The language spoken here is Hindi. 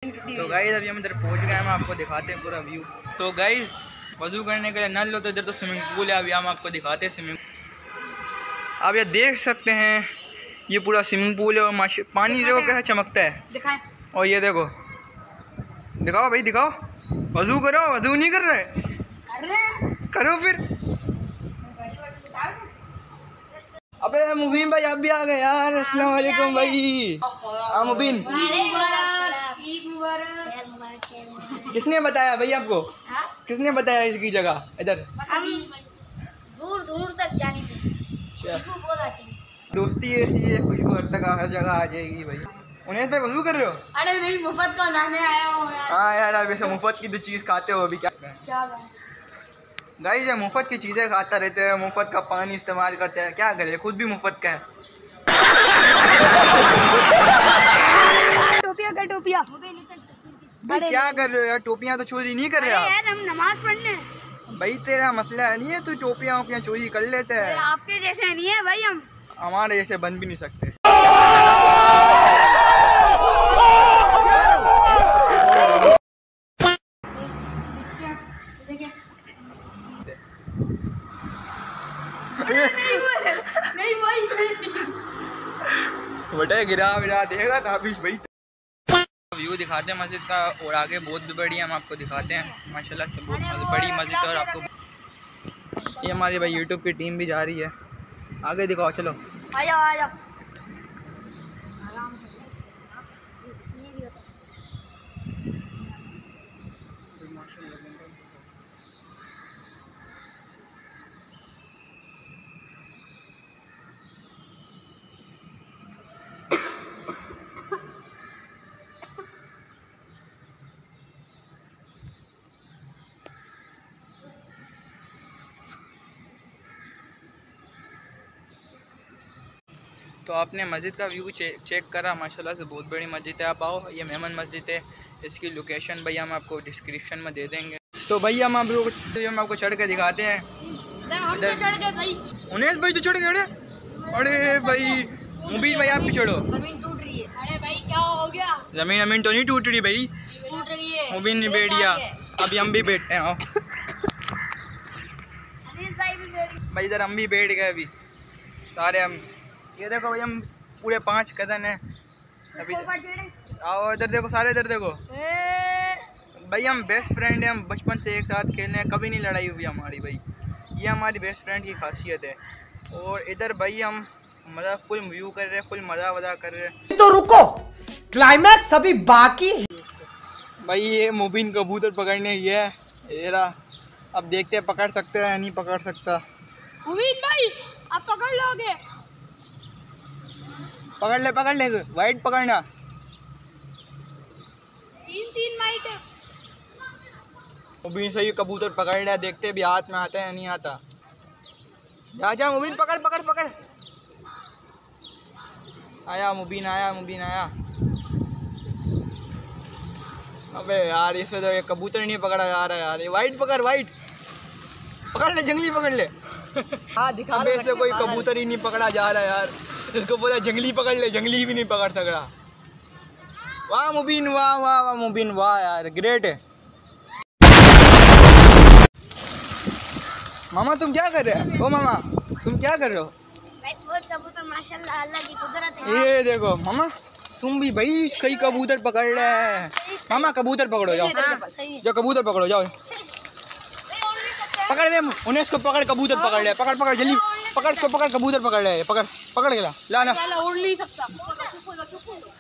तो गाइस अभी हम इधर पहुंच गए, हम आपको दिखाते हैं पूरा व्यू। तो गाइस वजू करने के लिए नल लो, तो इधर तो स्विमिंग पूल है, अभी हम आपको दिखाते हैं स्विमिंग। आप ये देख सकते हैं ये पूरा स्विमिंग पूल है और पानी देखो कैसा चमकता है। और ये देखो, दिखाओ भाई दिखाओ, वजू करो। वजू नहीं कर रहे, करो फिर। अबे मुबीन भाई आप भी आ गए यार। अस्सलाम वालेकुम भाई। हाँ मुबीन, किसने बताया भाई आपको? किसने बताया इसकी जगह इधर? दूर दूर तक जाने की दोस्ती ऐसी है, खुशबू हर तक हर जगह आ जाएगी भाई। उन्हें भाई वजू कर रहे हो? अरे नहीं, मुफ्त का लाने आया हूँ यार। हाँ यार, आप ऐसे मुफ्त की तो चीज़ खाते हो अभी। क्या गाइस, मुफ्त की चीज़ें खाता रहते हैं, मुफ्त का पानी इस्तेमाल करते हैं, क्या करें, खुद भी मुफ्त का है। टोपिया का टोपिया भाई क्या कर रहे हो यार? टोपियाँ तो चोरी नहीं कर रहे आप यार, हम नमाज पढ़ने भाई। तेरा मसला नहीं है, तू टोपियाँ वोपियाँ चोरी कर लेते हैं। आपके जैसे नहीं है भाई, हम हमारे जैसे बन भी नहीं सकते। नहीं भाई, बटे गिरा विरा देगा ताबिश भाई। व्यू दिखाते हैं मस्जिद का, और आगे बहुत भी बड़ी हम आपको दिखाते हैं माशाल्लाह से, बहुत बड़ी मस्जिद है। और आपको ये हमारी भाई यूट्यूब की टीम भी जा रही है, आगे दिखाओ, चलो आ जाओ आ जाओ। तो आपने मस्जिद का व्यू चेक करा, माशाल्लाह से बहुत बड़ी मस्जिद है। आप आओ, ये मेमन मस्जिद है, इसकी लोकेशन भैया हम आपको डिस्क्रिप्शन में दे देंगे। तो भैया हम आपको चढ़ के दिखाते हैं। हम तो चढ़ गए भाई। उन्हें भाई तो चढ़ गए? अरे भाई मुबीन भाई आप भी चढ़ो। जमीन टूट रही है। अरे भाई क्या हो गया? जमीन तो नहीं टूट रही भाई, टूट रही है। मुबीन ने बैठ गया, अभी हम भी बैठते हैं। आओ भाई इधर हम भी बैठ गए अभी सारे। हम ये देखो भाई, हम पूरे 5 कदम हैं अभी। आओ इधर देखो, सारे इधर देखो भाई, हम बेस्ट फ्रेंड हैं, हम बचपन से एक साथ खेलने हैं, कभी नहीं लड़ाई हुई हमारी भाई। ये हमारी बेस्ट फ्रेंड की खासियत है। और इधर भाई हम मज़ा फुल व्यू कर रहे हैं, फुल मज़ा वज़ा कर रहे हैं। तो रुको, क्लाइमैक्स अभी बाकी है भाई। ये मुबीन कबूतर पकड़ने की है, ये रहा। अब देखते हैं पकड़ सकते हैं या नहीं पकड़ सकता। मुबीन भाई आप पकड़ लोगे? पकड़ ले, वाइट पकड़ना। 3 वाइट। मुबीन सही कबूतर पकड़ लिया, देखते भी हाथ में आता है या नहीं आता। जा मुबीन, पकड़। आया मुबीन, आया। अबे यार इससे तो ये कबूतर नहीं पकड़ा जा रहा है यार। ये वाइट पकड़ ले, जंगली पकड़ ले। हाँ दिखा। अबे इससे कोई कबूतर ही नहीं पकड़ा जा रहा है यार। इसको बोला जंगली पकड़ ले, जंगली भी नहीं पकड़ सक रहा। वाह मुबीन, वाह मुबीन, वाह यार, ग्रेट है। मामा तुम क्या कर रहे हो? ओ मामा तुम क्या कर रहे हो? कबूतर माशाल्लाह अल्लाह की कुदरत है। ये देखो मामा, तुम भी भाई कई कबूतर पकड़ रहे हैं। मामा कबूतर पकड़ो, जाओ जो कबूतर पकड़ो, जाओ पकड़ दे उन्हें। इसको पकड़, कबूतर पकड़ ले, पकड़ जल्दी पकड़, इसको पकड़, कबूतर पकड़ ले, पकड़ के ला ना। उड़ नहीं सकता।